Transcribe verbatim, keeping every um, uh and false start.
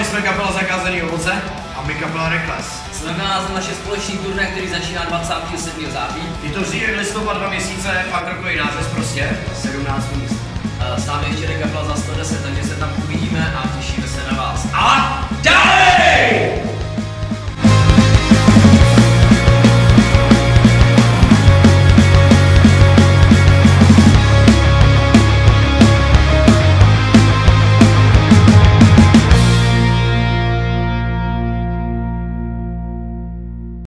my jsme kapela Zakázaný ovoce a my kapela Reckless. Jsme na naše společný turné, který začíná dvacátého sedmého září. Je to říjen, listopad, dva měsíce, pak rokový název prostě, sedmnáct míst. S námi ještě jde kapela za sto deset, takže se tam uvidíme a těšíme se.